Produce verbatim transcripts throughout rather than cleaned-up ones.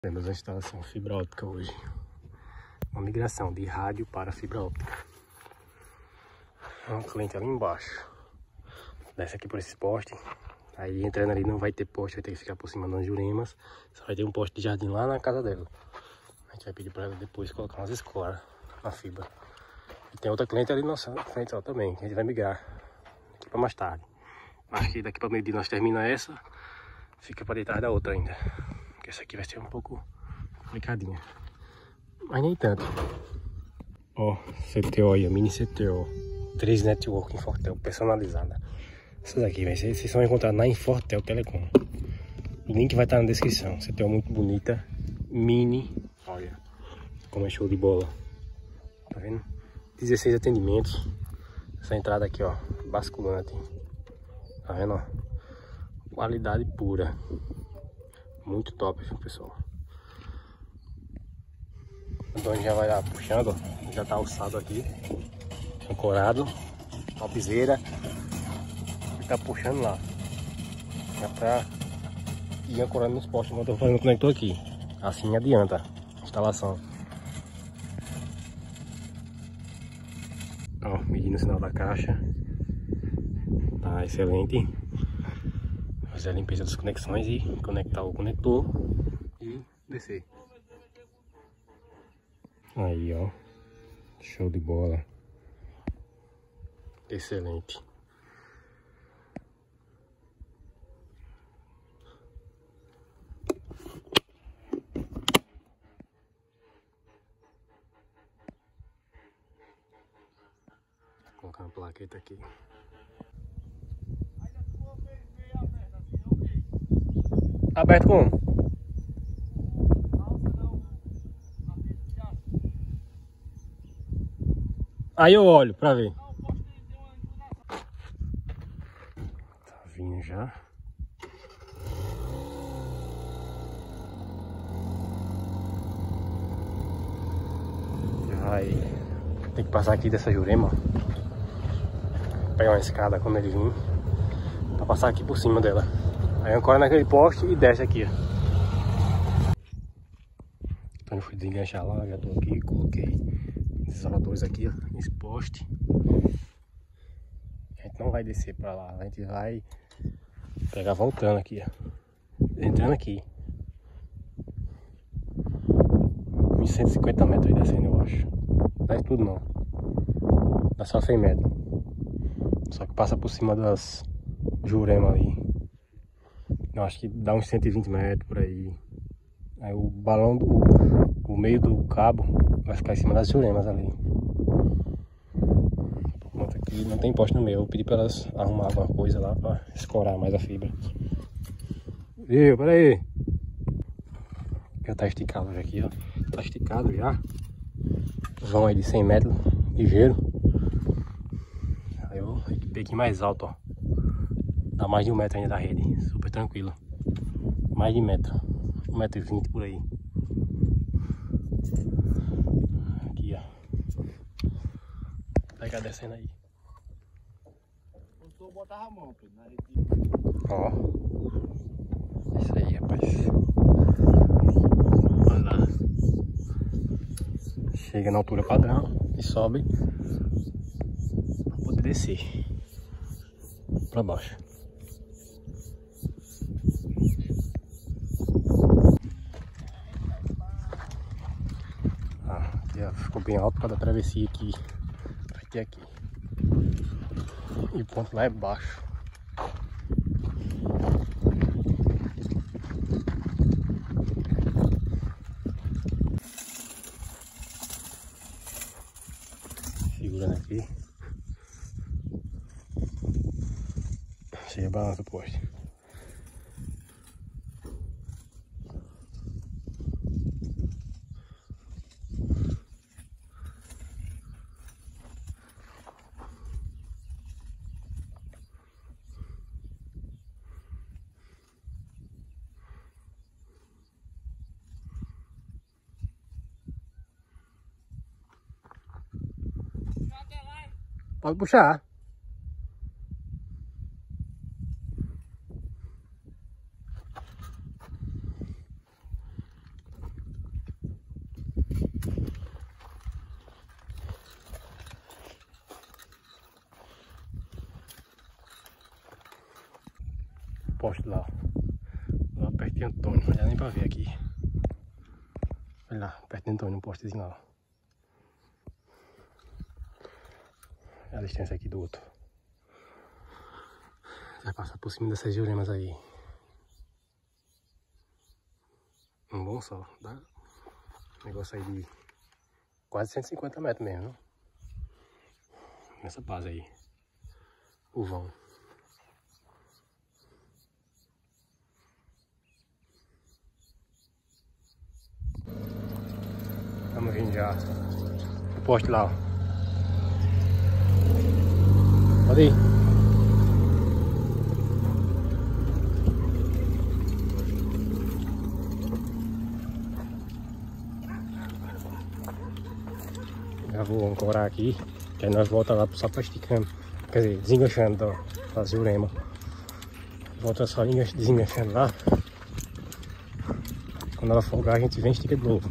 Temos a instalação fibra óptica hoje. Uma migração de rádio para fibra óptica. Um cliente ali embaixo. Desce aqui por esse poste. Aí entrando ali não vai ter poste, vai ter que ficar por cima das juremas. Só vai ter um poste de jardim lá na casa dela. A gente vai pedir para ela depois colocar umas escolas na fibra. E tem outra cliente ali nossa frente ó, também, que a gente vai migrar aqui para mais tarde. Acho que daqui para meio dia nós termina essa, fica para detrás da outra ainda. Porque essa aqui vai ser um pouco complicadinha. Mas nem tanto. Ó, C T O aí, a mini C T O. três Network Infortel personalizada. Essa daqui, véio, vocês vão encontrar na Infortel Telecom. O link vai estar na descrição. C T O muito bonita. Mini. Olha como é show de bola. Tá vendo? dezesseis atendimentos. Essa entrada aqui, ó, basculante. Tá vendo, ó? Qualidade pura. Muito top, pessoal. O Antônio já vai lá puxando, ó. Já tá alçado aqui. Ancorado. Topzera. Ele tá puxando lá. Já pra ir ancorando nos postos. Eu tô fazendo o conector aqui. Assim adianta a instalação. Ó, medindo o sinal da caixa. Tá excelente. Fazer a limpeza das conexões e conectar o conector e descer. Aí, ó. Show de bola. Excelente. Vou colocar uma plaqueta aqui. Tá aberto como? Aí eu olho pra ver. Tá vindo já. Vai. Tem que passar aqui dessa jurema. Pegar uma escada quando ele vir. Pra passar aqui por cima dela. Aí ancora naquele poste e desce aqui, ó. Então eu fui desenganchar lá, já tô aqui, coloquei os isoladores aqui, ó, nesse poste. A gente não vai descer pra lá, a gente vai pegar voltando aqui, ó. Entrando aqui. Uns cento e cinquenta metros aí descendo, eu acho. Não dá tudo não. Dá só cem metros. Só que passa por cima das juremas ali. Eu acho que dá uns cento e vinte metros por aí. Aí o balão do o meio do cabo vai ficar em cima das juremas ali. Por conta que não tem poste no meio. Eu pedi para elas arrumar alguma coisa lá para escorar mais a fibra. Viu? Pera aí. Já tá esticado já aqui, ó. Tá esticado já. Vão aí de cem metros, ligeiro. Aí eu equipei aqui mais alto, ó. Dá mais de um metro ainda da rede, super tranquilo. Mais de metro, um metro e vinte por aí. Aqui, ó. Pega descendo aí. Eu botava a mão, ó. Isso aí, rapaz. Olha lá. Chega na altura padrão e sobe pra poder descer pra baixo. Ficou bem alto para dar travessia aqui. Vai ter aqui. E o ponto lá é baixo. Segurando aqui. Chega a balança o poste. Pode puxar. poste lá, ó. Lá perto de Antônio, não dá nem pra ver aqui. Olha lá, perto de Antônio, um postezinho lá, ó. A distância aqui do outro. Vai passar por cima dessas juremas aí. Um bom sol, dá? Negócio aí de quase cento e cinquenta metros mesmo, não? Nessa base aí. O vão. Estamos vindo já. O poste lá, ó. Pode ir. Já vou ancorar aqui, que aí nós voltamos lá só pra esticando. Quer dizer, desenganchando da, da jurema. Volta só desenganchando lá. Quando ela folgar a gente vem e estica de novo.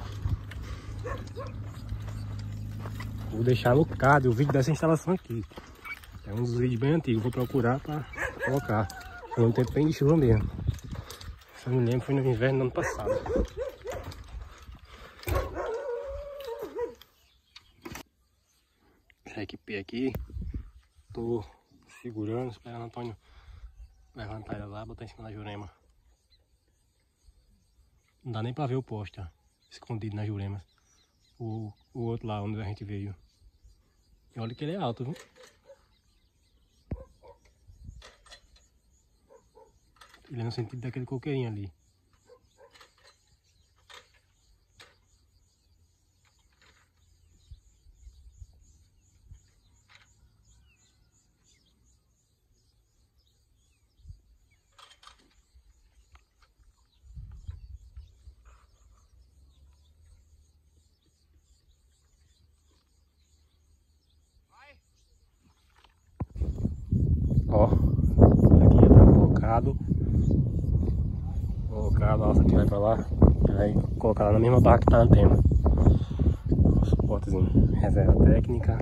Vou deixar no card o vídeo dessa instalação aqui. É um dos vídeos bem antigos, vou procurar para colocar. Foi um tempo bem de chuva mesmo. Se eu me lembro, foi no inverno do ano passado. Já equipei aqui. Tô segurando, esperando o Antônio levantar ela lá, botar em cima da jurema. Não dá nem para ver o poste, ó, escondido nas juremas. O, o outro lá onde a gente veio. E olha que ele é alto, viu? Ele é no sentido daquele coqueirinho ali. Ó, aqui já tá colocado. Colocado, a alça que vai pra lá. Vai colocar lá na mesma barra que tá a antena. O suportezinho, reserva técnica.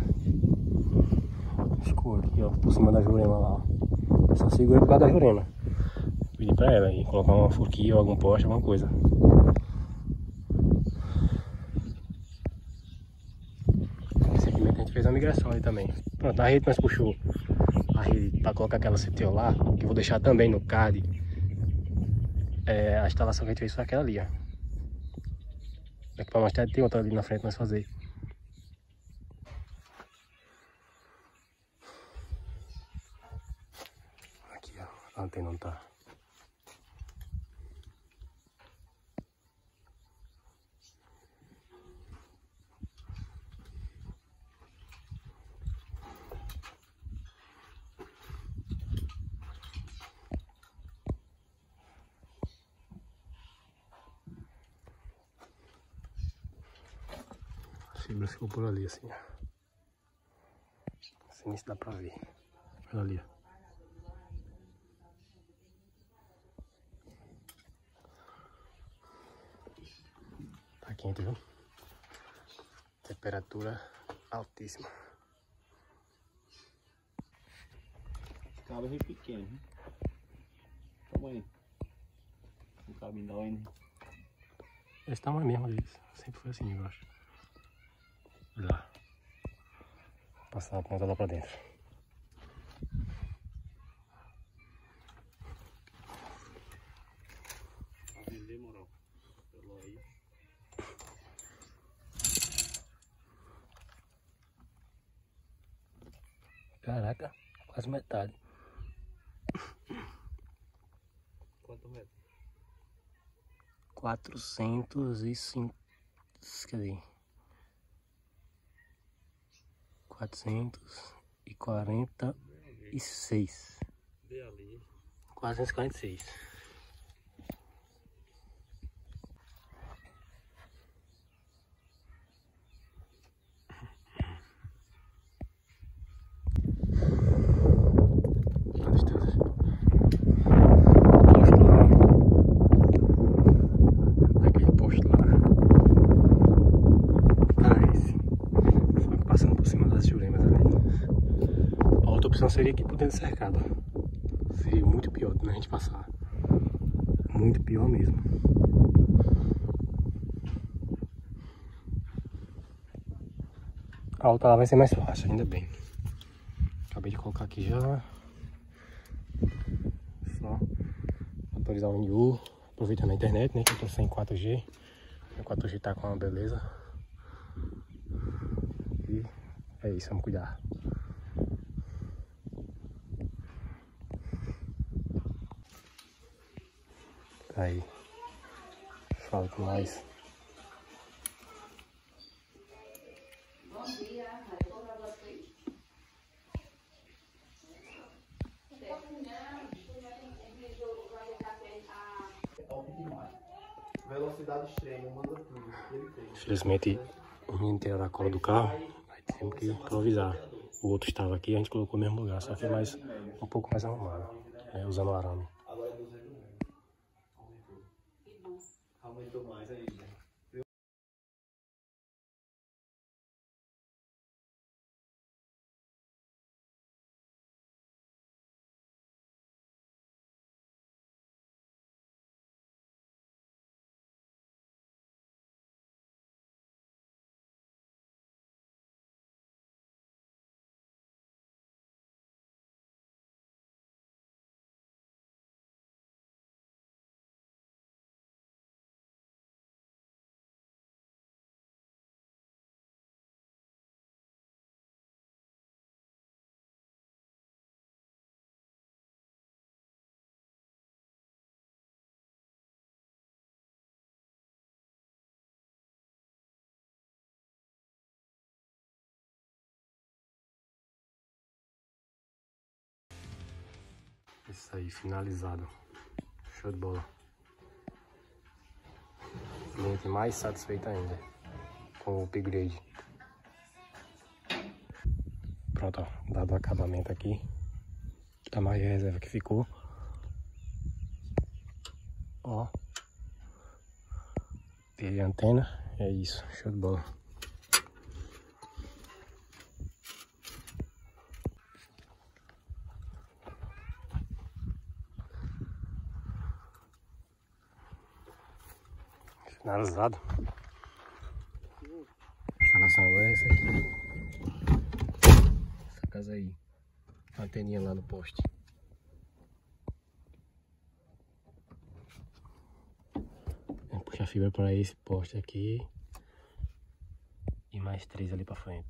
Ficou aqui, ó, por cima da jurema lá, ó. Só segura por causa da jurema. Pedir pra ela e colocar uma forquilha ou algum poste, alguma coisa. Esse aqui a gente fez a migração ali também. Pronto, a rede nós puxou a rede para colocar aquela C T O lá, que eu vou deixar também no card. É, a instalação que a gente fez foi aquela ali, ó. Daqui pra mostrar, tem outra ali na frente pra nós fazer. Aqui, ó, a antena não tá. A fibra ficou por ali assim, ó. Assim isso dá pra ver. Olha ali, ó. Tá quente, viu? Temperatura altíssima. Cabo é pequeno, hein? Calma aí. O cabo ainda vai, né? Esse tamanho mesmo deles. Sempre foi assim, eu acho. Olha lá. Vou passar a ponta lá pra dentro. Demorou. Pelo aí. Caraca, quase metade. Quanto metro? quatrocentos e cinco. Quer dizer. quatrocentos e quarenta e seis. Vê ali. quatrocentos e quarenta e seis. Seria aqui por dentro cercado. Seria ser muito pior do que a gente passar. Muito pior mesmo. A outra lá vai ser mais fácil, ainda bem. Acabei de colocar aqui já. Só atualizar o N U. Aproveitando a internet, né? Que eu tô sem quatro G. O quatro G tá com uma beleza. E é isso, vamos cuidar. Aí. Fala com nós. Bom dia, eu vou pra vocês. Velocidade extrema, manda tudo. Ele tem. Infelizmente, o menino tiraram a cola do carro. Aí tivemos que improvisar. O outro estava aqui, a gente colocou no mesmo lugar, só que é mais, um pouco mais arrumado. É, usando o arame. Agora é duzentos metros. Aumentou. Aumentou mais ainda. Isso aí, finalizado. Show de bola. O cliente mais satisfeito ainda com o upgrade. Pronto, ó, dado o acabamento aqui. A mais de reserva que ficou. Ó. Tirei a antena. É isso, show de bola. Finalizado. A instalação agora é essa aqui. Essa casa aí. A anteninha lá no poste. Vou puxar a fibra para esse poste aqui. E mais três ali para frente.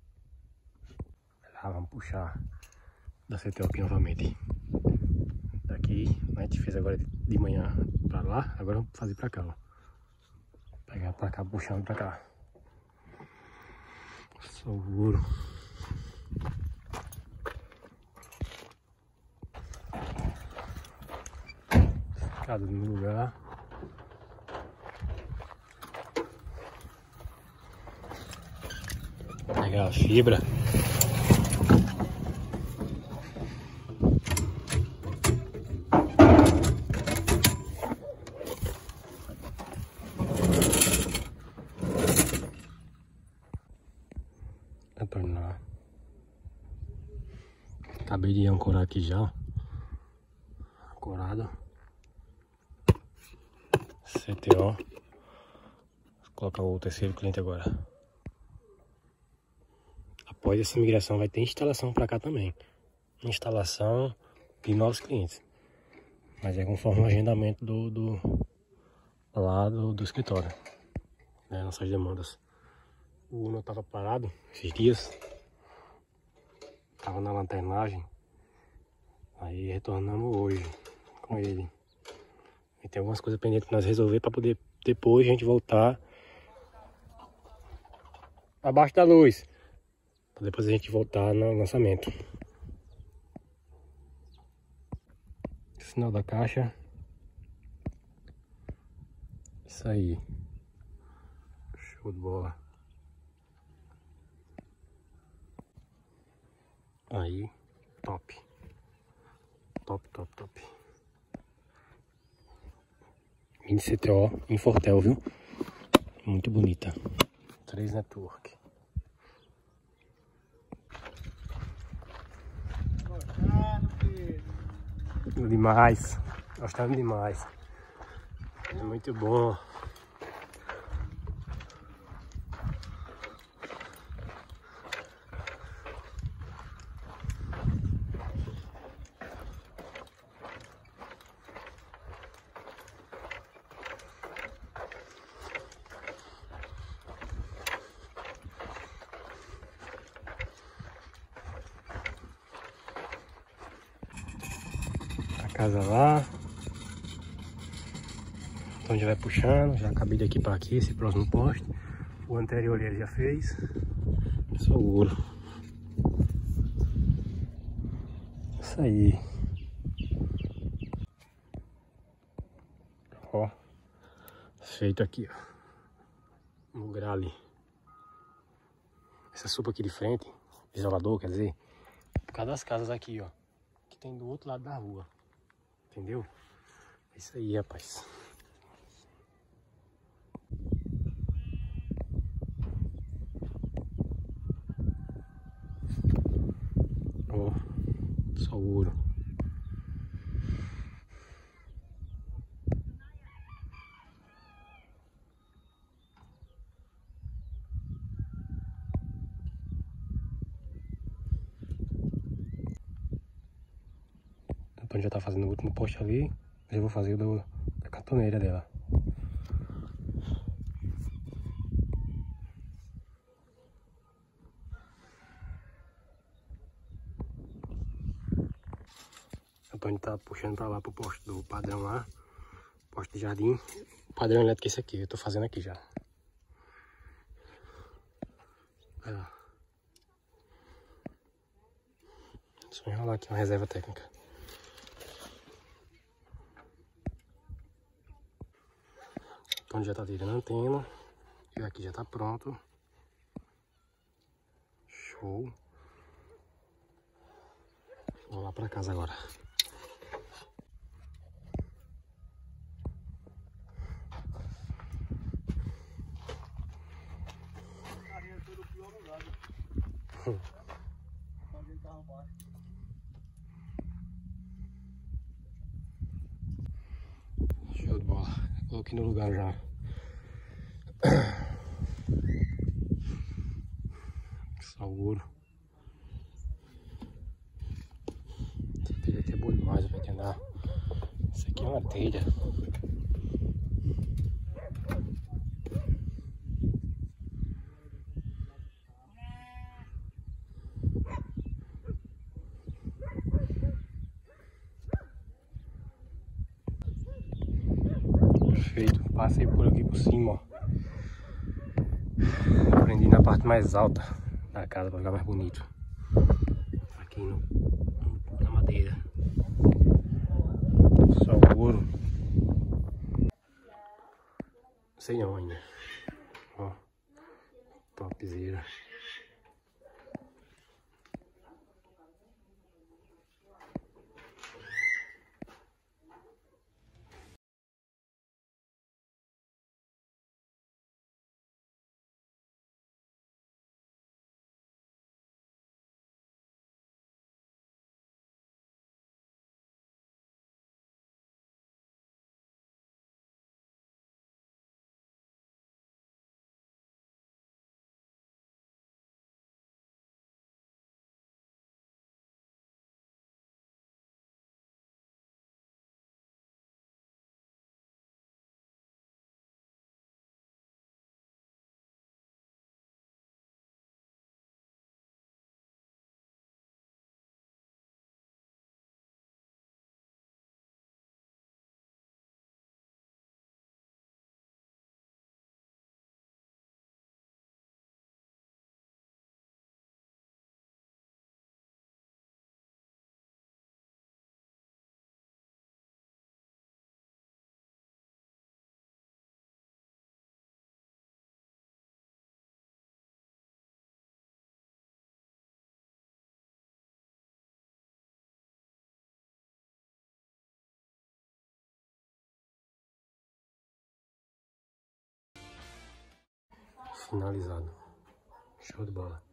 Lá vamos puxar da C T O aqui novamente. Daqui a gente fez agora de manhã para lá. Agora vamos fazer para cá, ó. Pegar pra cá, puxando pra cá. Seguro. Ficado no lugar. Pegar a fibra. Retornar. Acabei de ancorar aqui já. Ancorado. C T O. Vou colocar o terceiro cliente agora. Após essa migração vai ter instalação para cá também. Instalação de novos clientes. Mas é conforme o agendamento do, do lá do, do escritório. Né, nossas demandas. O Uno tava parado esses dias. Tava na lanternagem. Aí retornamos hoje com ele. E tem algumas coisas pendentes que nós resolver para poder depois a gente voltar abaixo da luz. Pra depois a gente voltar no lançamento. Sinal da caixa. Isso aí. Show de bola. Aí, top. Top, top, top. Mini C T O em Fortel, viu? Muito bonita. Três Network. Demais. Gostando demais. É muito bom. Casa lá, então já vai puxando, já acabei daqui para aqui, esse próximo poste, o anterior ele já fez, só o ouro. Isso aí, ó, feito aqui, ó, no grale. Essa sopa aqui de frente, isolador, quer dizer, por causa das casas aqui, ó, que tem do outro lado da rua. Entendeu? É isso aí, rapaz. Ó, só ouro. Então já tá fazendo o último poste ali. Eu vou fazer o do, da cantoneira dela. Então a gente tá puxando pra lá pro poste do padrão lá. Poste de jardim. O padrão elétrico é esse aqui. Eu tô fazendo aqui já. Vai lá. Só enrolar aqui uma reserva técnica. Então já tá tirando a antena. E aqui já tá pronto. Show. Vou lá pra casa agora. Show de bola. Coloquei no lugar já. Só ouro. Essa telha aqui é boa demais pra gente andar. Isso aqui é uma telha. Perfeito. Passei por aqui por cima, ó. Prendi na parte mais alta da casa para ficar mais bonito. Aqui no, na madeira. Só o ouro. Sei não ainda. Ó. Topzera. Finalizado. Show de bola.